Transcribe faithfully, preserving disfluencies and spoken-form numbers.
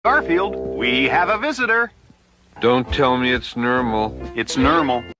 Garfield, we have a visitor. Don't tell me it's normal. It's normal.